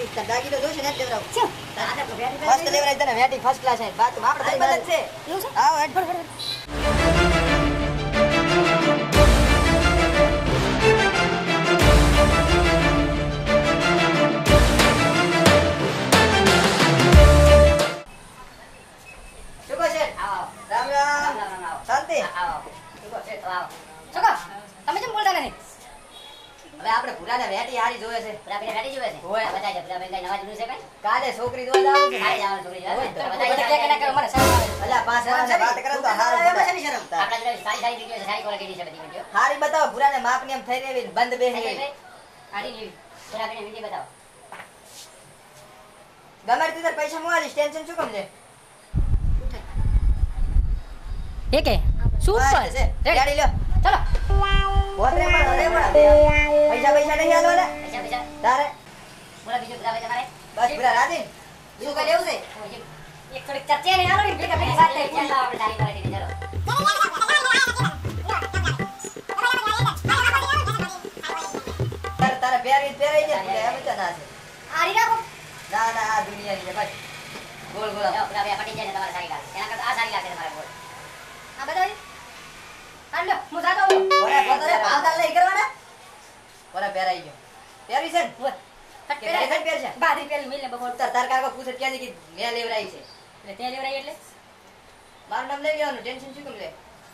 દાગી તો જોશે ને દેવરાવ શું આને તો વેટી મસ્ત દેવરાવ તને વેટી ફર્સ્ટ ક્લાસ છે બાત આપણે તારી મદદ છે એવું છે આવો હેડ શુકો છે આવો રામ રામ શાંતિ આવો શુકો છે તો આવો શુકો તમે કેમ બોલતા નથી હવે આપણે પુરાને વેટી હારી જોવે છે પૂરા બેન વેટી જોવે છે ઓય. બતાય છે પૂરા બેન કઈ નવા જૂનું છે કઈ કાલે છોકરી જોવા જાવ છે હાઈ જવાનું છોકરી ઓય. બતાય કે ના કરો મને શરમ આવે અલ્યા પાંચ જણાને વાત કરે તો હારું એમાં પડે. શેની શરમ આપણા જોડે સારી સારી દીકરીઓ છે સારી ક્વોલિટી છે બધી વિડિયો હારી બતાવો પુરાને માપની એમ થઈ રેવી બંધ બેહી આડી ની પૂરા બેન વિડિયો બતાવો ગમે તે તાર પૈસા મોવાલીશ ટેન્શન શું કમ છે એકે સુપર બસ છે ગાડી લ્યો ચલો બોતરે પણ અરે પણ પૈસા નહીં આલો ને પૈસા તારે બોલા બીજું પૂરા બેન તમારે બસ પુરા રાજી શું કઈ લેવું છે એક થોડીક ચર્ચા ને આલો ને ભેગા ભેગા વાત થઈ ચાલો આપણે સારી ક્વોલિટી ની ચલો તારે પહેરાઈ છે એમ તો ના છે આ રીડા કો ના ના આ દુનિયાની છે બસ ગોળ ગોળ પૂરા બેન પટી જાય ને તમારે સારી લાગે એના કરતા આ સારી લાગે તમારે બોલ આ બતાવી આ લો હું જાતો હું ઓરે પોતાને ભાવતાલ લઈ કરવાના ઓરે પહેરાઈ ગયો પહેરવી છે ને બોલ કે પહેરી છે પહેર છે બાધી પેલી મિલ ને બપોર તાર કાકા પૂછે ક્યાં કે મેં લેવરાઈ છે એટલે તે લેવરાઈ એટલે મારું નામ લઈ લેવાનું ટેન્શન શું કમ લે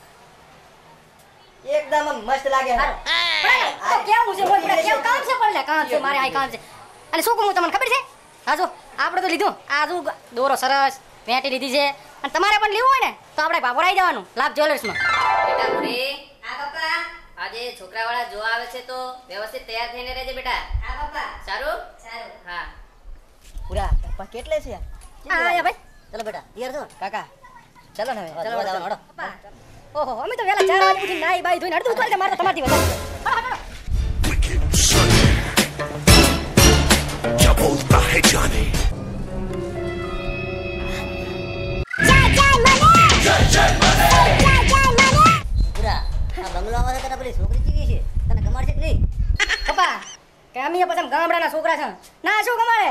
એકદમ આમ મસ્ત લાગે હારો તો કેવું છે બોલ કેવું કામ છે પણ લે કામ છે મારે આ કામ છે અને શું કહું તમને ખબર છે હા જો આપણે તો લીધું આ જો દોરો સરસ વેટી લીધી છે અને તમારે પણ લેવું હોય ને તો આપણે ભાભરાઈ જવાનું લાભ જ્વેલર્સમાં બેટા ભૂરી આ પપ્પા આજે છોકરાવાળા જોવા આવે છે તો વ્યવસ્થિત તૈયાર થઈને રહેજે બેટા આ પપ્પા સારું સારું હા પૂરા પપ્પા કેટલે છે આ ભાઈ ચલો બેટા તૈયાર છો કાકા ચલો ને હવે ચલો ચલો હડો પપ્પા ઓહો અમે તો વેલા 4 વાગે ઉઠી નાઈ બાઈ ધોઈને અડધું ઉતારી મારે તો તમારથી વધારે wicked Sunday. क्या बोलता है जाने પૂરા આ બંગલામાં તો તને પેલી છોકરી ચીવી છે તને ગમાડશે કે નહીં પપ્પા કે અમે પછી આમ ગામડાના છોકરા છે ના શું ગમાડે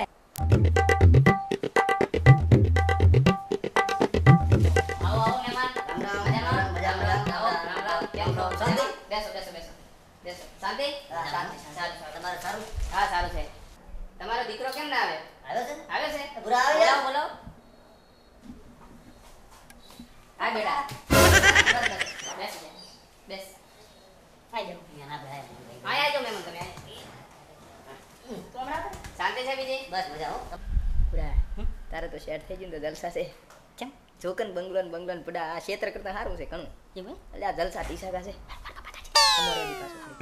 આવો આવો મહેમાન રામ મજામાં આવો રામ રામ કેમ છો શાંતિ? બેસો બેસો બેસો બેસો શાંતિ હા, શાંતિ. સારું સારું તમારે સારું હા સારું છે તમારો દીકરો કેમ ના આવે આવ્યો છે આવે છે પૂરા આવી જા. બોલો હા બેટા બેસ બેસ આઈ જાવ અહીંયા આવજો મહેમાન તમે તો હમણાં શાંતિ છે બીજી બસ મજા હો પૂરા તારે તો સેટ થઈ ગયું ને તો જલસા છે કેમ જોકન બંગલોન પડા આ ક્ષેત્ર કરતા સારું છે ઘણું એમ એટલે આ જલસા ટીસાકા છે અમારે બી પાછું છે.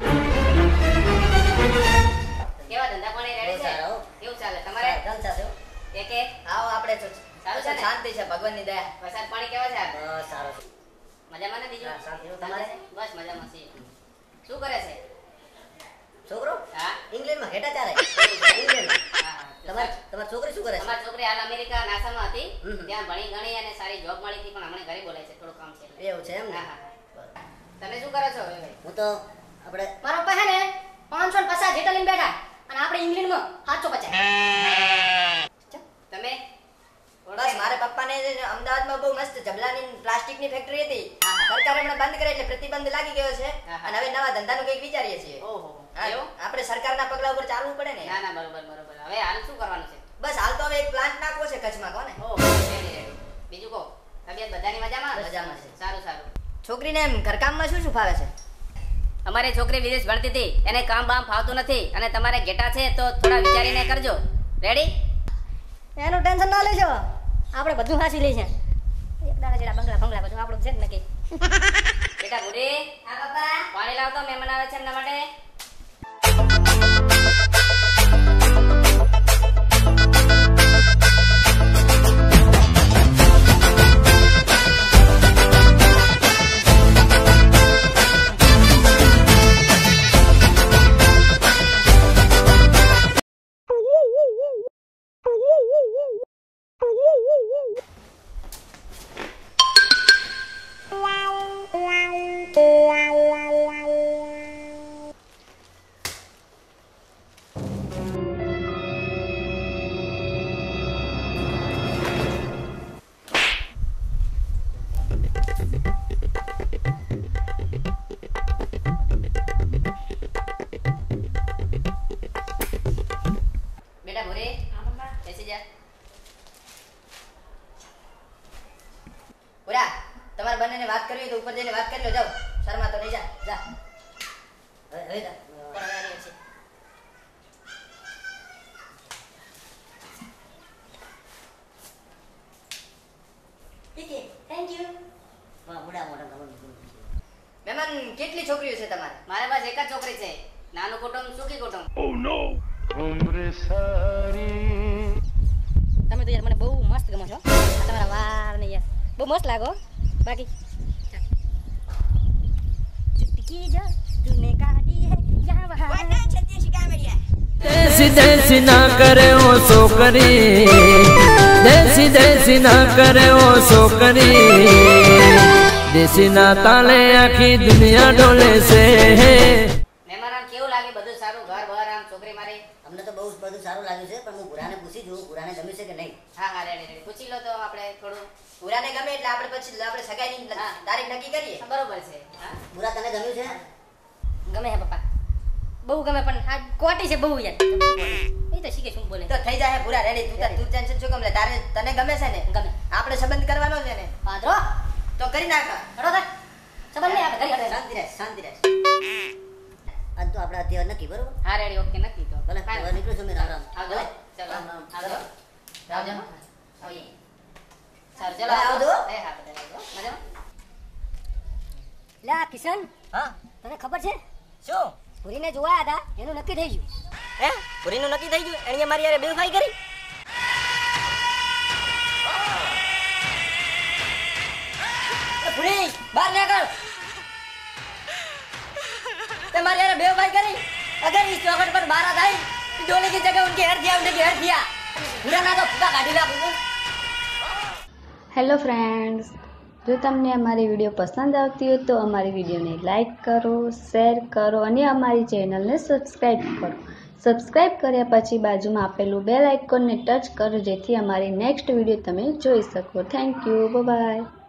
કેવા ધંધા પાણી રેડી છે સારા હો. કેવું ચાલે તમારે જલસા છે હો. એક આવો આપણે તો સારું છે ને? શાંતિ છે ભગવાનની દયા વરસાદ પાણી કેવા છે બસ સારો છે મજામાં ને બીજું હા, શાંતિ હો. તમારે? બસ મજામાં છીએ શું કરે છે છોકરો હા ઇંગ્લેન્ડમાં હેટા ચાલે ઇંગ્લેન્ડમાં હા, હા. તમારી છોકરી શું કરે છે અમારી છોકરી હાલ અમેરિકા નાસામાં હતી હમ. ત્યાં ભણી ગણી અને સારી જોબ મળી હતી પણ હમણાં ઘરે બોલાય છે થોડું કામ છે એટલે. એવું છે એમ ને હા, હા, હા. તમે શું કરો છો હવે ભાઈ હું તો આપણે મારો પપ્પા છે ને 550 જેટલા લઈને બેઠા અને આપણે ઇંગ્લેન્ડમાં 750 તમે બસ મારે પપ્પાને જે અમદાવાદમાં બહુ મસ્ત જબલાની પ્લાસ્ટિકની ફેક્ટરી હતી હા, હા. સરકારે હમણાં બંધ કરી એટલે પ્રતિબંધ લાગી ગયો છે હા, હા. અને હવે નવા ધંધાનું કંઈક વિચારીએ છીએ ઓહો હા, એવું આપણે સરકારના પગલા ઉપર ચાલવું પડે ને ના ના બરોબર બરોબર હવે હાલ શું કરવાનું છે બસ હાલ તો હવે એક પ્લાન્ટ નાખવો છે કચ્છમાં કોને ઓહો રેડી રેડી બીજું કહો તબિયત બધાની મજામાં મજામાં છે. સારું સારું છોકરીને એમ ઘરકામમાં શું શું ફાવે છે અમારી છોકરી વિદેશ ભણતી હતી એને કામ બામ ફાવતું નથી અને તમારે ઘેટા છે તો થોડા વિચારીને કરજો રેડી એનું ટેન્શન ના લેજો આપણે બધું હાસી લઈશું એક દાડા જેડા બંગલા બધું આપણું છે જ નક્કી બેટા ભૂરી હા પપ્પા પાણી લાવતો મહેમાન આવે છે એમના માટે પૂરા તમારે બંનેને વાત કરવી હોય તો ઉપર જઈને વાત કરી લો, જાઓ. શર્મા તો નહીં, જા જા. હવે જા. પણ હવે આની છે. ઠીક છે, થેન્ક યુ. વાહ, બુડા મોટા તમારું. મહેમાન કેટલી છોકરીઓ છે તમારે? મારે બસ એક જ છોકરી છે, નાનું કુટુંબ સુખી કુટુંબ. તમે તો યાર મને બહુ મસ્ત ગમો છો. આ તમારા વાળ ને યાર બહુ મસ્ત લાગો. બાકી ચુટકી જો તूने काटी है यहाँ वहाँ દેશી દેશી ના કરે ઓ છોકરી, દેશી દેશી ના કરે ઓ છોકરી, દેશી ના તાલે આખી દુનિયા ડોલે છે. મહેમાન આમ કેવું લાગે? બધું સારું, ઘર બહાર આમ છોકરી મારી? અમને તો બહુ બધું સારું લાગ્યું છે, પણ હું પુરાને પૂછી જોઉં પુરાને ગમ્યું છે કે નહીં. હા હા, રેડી રેડી. પૂછી લો તો આપણે થોડું. પુરાને ગમે એટલે આપણે પછી આપણે સગાઈની તારીખ નક્કી કરીએ. બરોબર છે. હા પુરા તને ગમ્યું છે? ગમે હે પપ્પા, બહુ ગમે, પણ આ કોટી છે બહુ યાર. એ તો શીખે શું બોલે તો થઈ જાય પૂરા રેડી. તું ટેન્શન શું ગમે? તારે તને ગમે છે ને? ગમે. આપણે સંબંધ કરવાનો છે ને, પાદરો તો કરી નાખ. હડો થાય સંબંધ નહીં આપણે કરી શાંતિ રહે, શાંતિ રહે. આજ તો આપણે અત્યારે નક્કી, બરોબર? હા રેડી, ઓકે, નક્કી તો. ભલે હવે નીકળું છું મેં. રામ રામ. આવજો. ચલો રામ રામ. આવજો. આવજો. આવીએ. સારું, ચલો ભાઈ, આવજો. એ હા, બધા આવજો. મજામાં? લા કિશન, હા, તને ખબર છે શું? પુરીને જોયા હતા, એનું નક્કી થઈ ગયું. હે, પુરીનું નક્કી થઈ ગયું? એણે મારી યાર બેવફાઈ કરી? पुरी बाहर निकल। तुम्हारे यार बेवफाई करी। अगर इस चौखट पर बारात आई तो डोले की जगह उनके हर दिया, उनके हर दिया। पूरा ना तो पूरा काटी ला। હેલો ફ્રેન્ડ્સ, જો તમને અમારી વિડીયો પસંદ આવતી હોય તો અમારી વિડીયોને લાઈક કરો, શેર કરો અને અમારી ચેનલને સબસ્ક્રાઈબ કરો. સબસ્ક્રાઈબ કર્યા પછી બાજુમાં આપેલું બેલ આઇકોનને ટચ કરો જેથી અમારી નેક્સ્ટ વિડીયો તમે જોઈ શકો. Thank you, by.